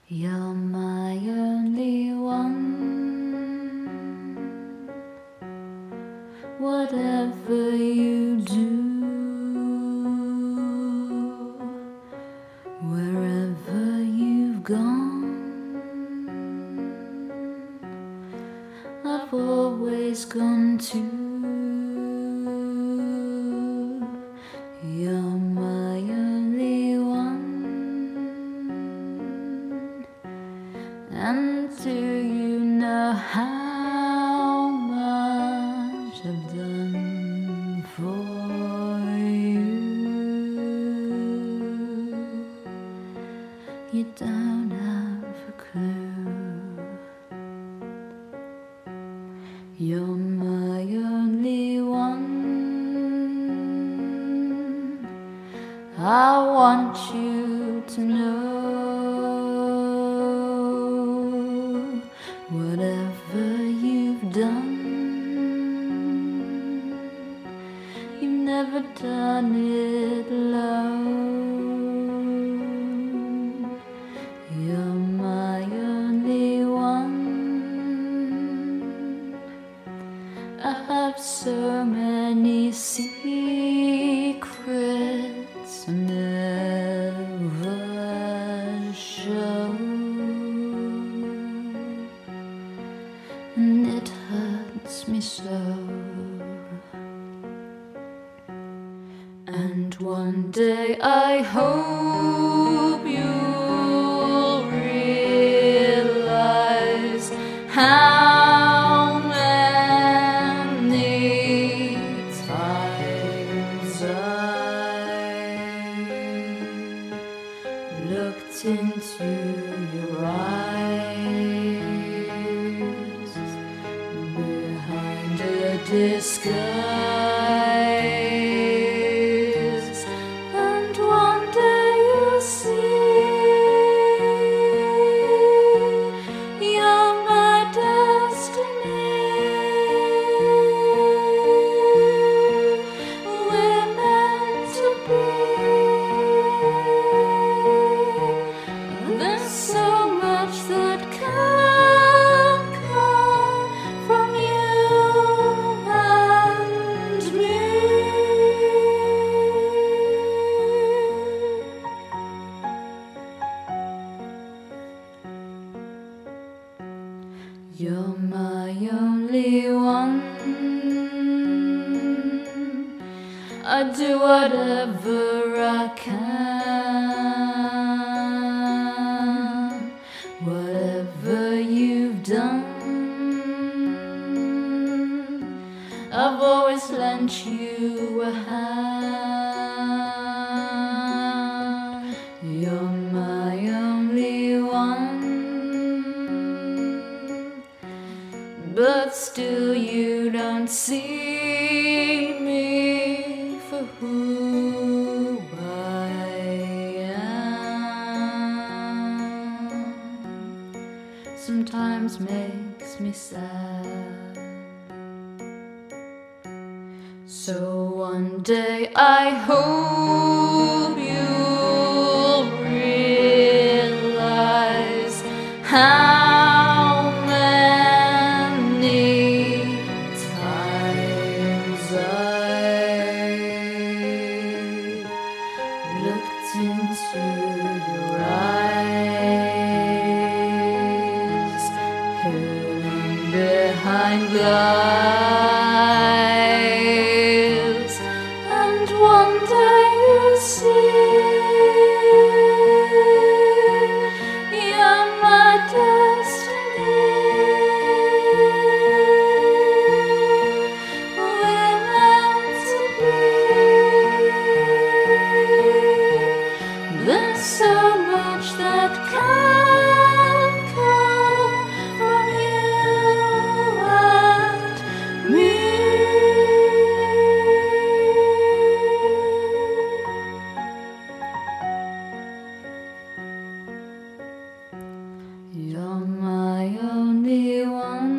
You're my only one. Whatever you do, wherever you've gone, I've always gone to. You're my only one. And do you know how much I've done for you? You don't have a clue. You're my only one. I want you to know, whatever you've done, you've never done it alone. You're my only one. I have so many secrets I never show, and it hurts me so. And one day I hope you'll realize how many times I looked into your eyes behind a disguise, and one day you'll see you're my destiny. We're meant to be. There's so much that can come from you and me. You're my only one. I do whatever I can. Whatever you've done, I've always lent you a hand. You're my only one, but still you don't see me for who I am. Sometimes makes me sad. So one day I hope you'll realize how many times I looked into your eyes, hidden behind lies, and one day you'll see you're my destiny. We're meant to be. There's so much that can come from you and me. You're my only one.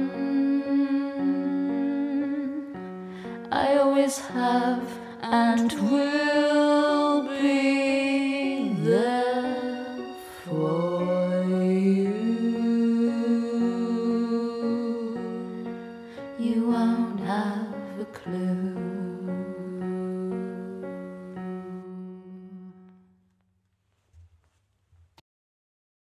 I always have and will be there for you. don't have a clue.